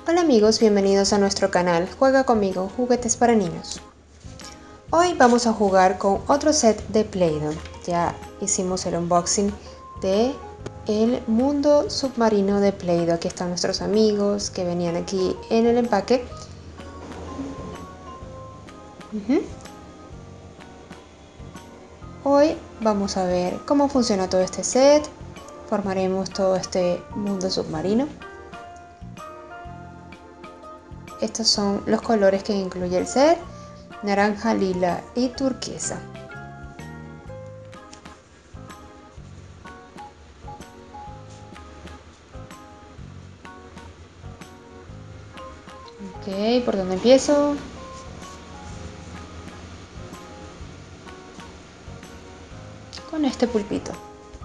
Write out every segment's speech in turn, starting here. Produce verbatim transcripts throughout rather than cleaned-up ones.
Hola amigos, bienvenidos a nuestro canal Juega conmigo, juguetes para niños. Hoy vamos a jugar con otro set de Play-Doh. Ya hicimos el unboxing de el mundo submarino de Play-Doh. Aquí están nuestros amigos que venían aquí en el empaque. Uh-huh. Hoy vamos a ver cómo funciona todo este set. Formaremos todo este mundo submarino. Estos son los colores que incluye el set: naranja, lila y turquesa. Ok, ¿por dónde empiezo? Con este pulpito.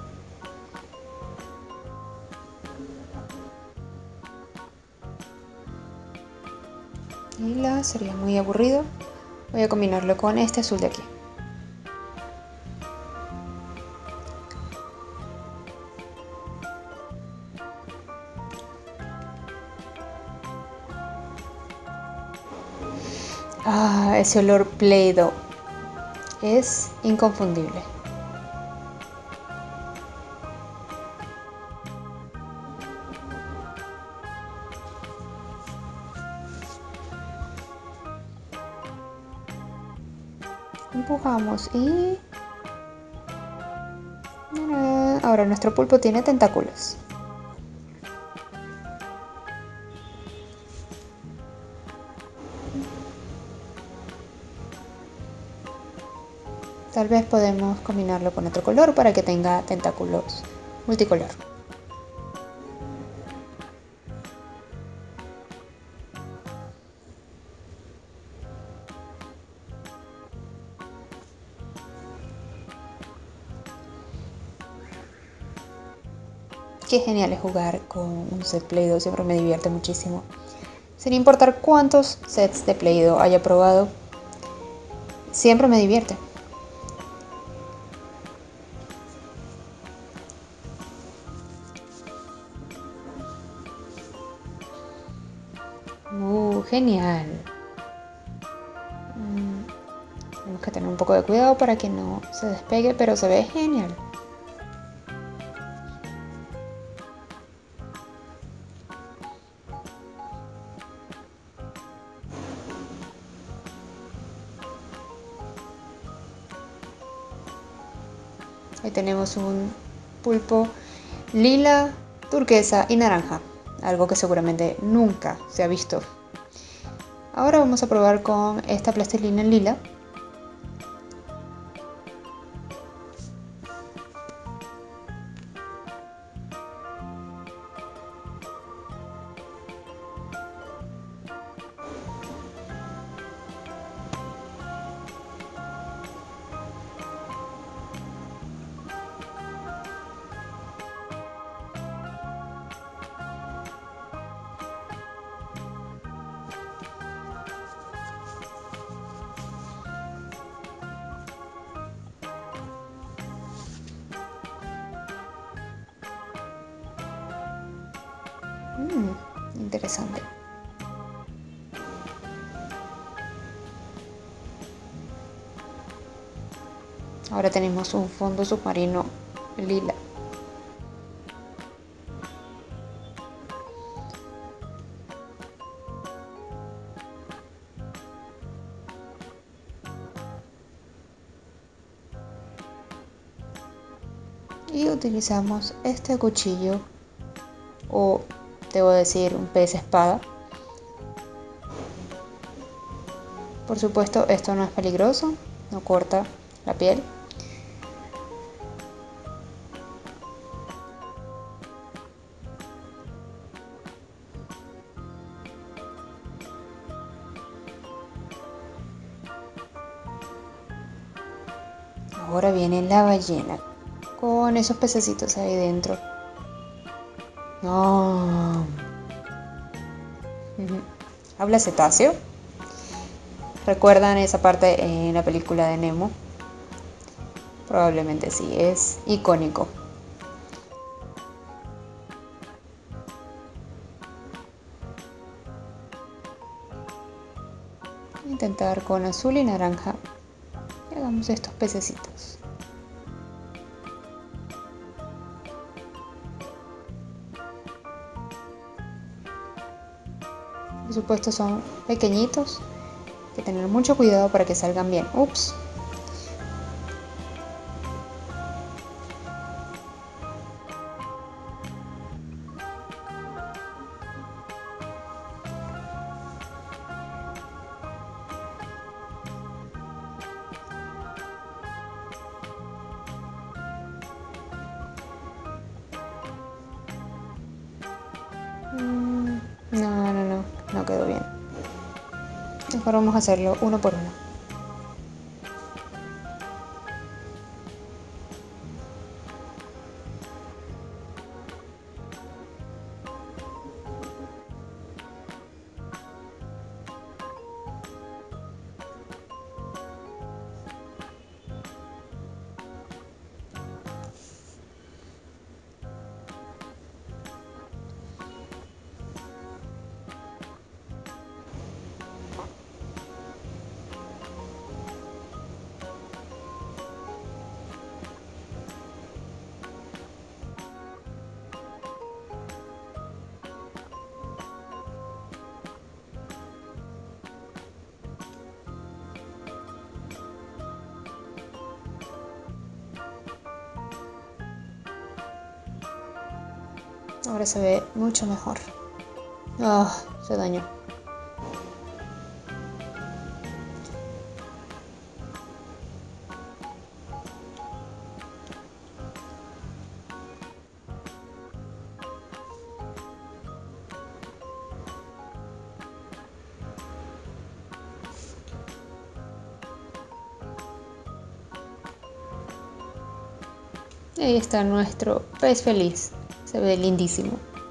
Lila sería muy aburrido. Voy a combinarlo con este azul de aquí. Ah, ese olor Play-Doh es inconfundible. Empujamos y... ahora nuestro pulpo tiene tentáculos. Tal vez podemos combinarlo con otro color para que tenga tentáculos multicolor. Qué genial es jugar con un set Play-Doh, siempre me divierte muchísimo. Sin importar cuántos sets de Play-Doh haya probado, siempre me divierte. Uh, genial. Mm, tenemos que tener un poco de cuidado para que no se despegue, pero se ve genial. Ahí tenemos un pulpo lila, turquesa y naranja, algo que seguramente nunca se ha visto. Ahora vamos a probar con esta plastilina en lila. Mmm, interesante. Ahora tenemos un fondo submarino lila. Y utilizamos este cuchillo, o debo decir un pez espada. Por supuesto, esto no es peligroso, no corta la piel. Ahora viene la ballena con esos pececitos ahí dentro. No. ¿Habla cetáceo? ¿Recuerdan esa parte en la película de Nemo? Probablemente sí, es icónico. Intentar con azul y naranja. Y hagamos estos pececitos. Por supuesto son pequeñitos. Hay que tener mucho cuidado para que salgan bien. Ups. No, no, no, no quedó bien. Mejor vamos a hacerlo uno por uno. Ahora se ve mucho mejor. Ah, se dañó. Y ahí está nuestro pez feliz. Se ve lindísimo.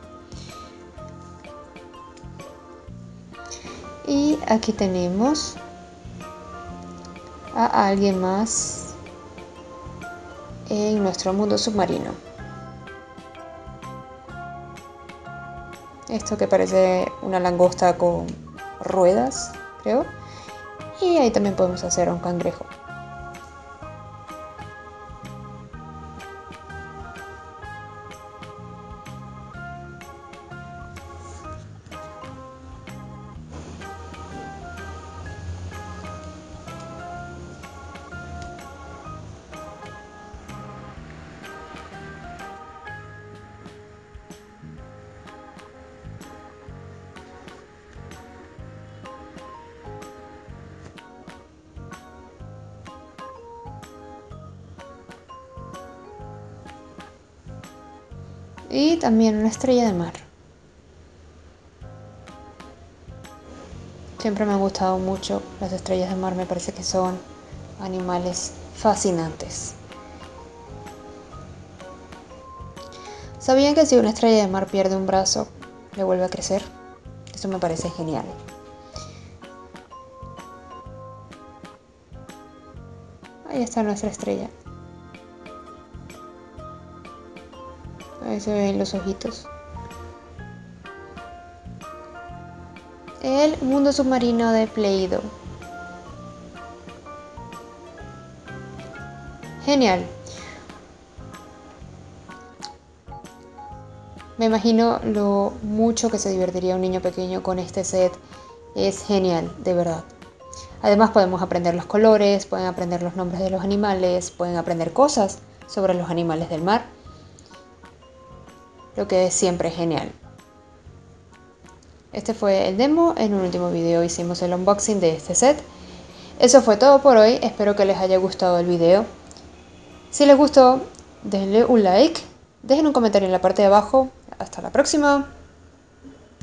Y aquí tenemos a alguien más en nuestro mundo submarino. Esto que parece una langosta con ruedas, creo. Y ahí también podemos hacer un cangrejo. Y también una estrella de mar. Siempre me han gustado mucho las estrellas de mar, me parece que son animales fascinantes. ¿Sabían que si una estrella de mar pierde un brazo, le vuelve a crecer? Eso me parece genial. Ahí está nuestra estrella. Ahí se ven los ojitos. El mundo submarino de Play-Doh. Genial. Me imagino lo mucho que se divertiría un niño pequeño con este set. Es genial, de verdad. Además podemos aprender los colores, pueden aprender los nombres de los animales, pueden aprender cosas sobre los animales del mar. Lo que es siempre genial. Este fue el demo. En un último video hicimos el unboxing de este set. Eso fue todo por hoy. Espero que les haya gustado el video. Si les gustó, denle un like. Dejen un comentario en la parte de abajo. Hasta la próxima.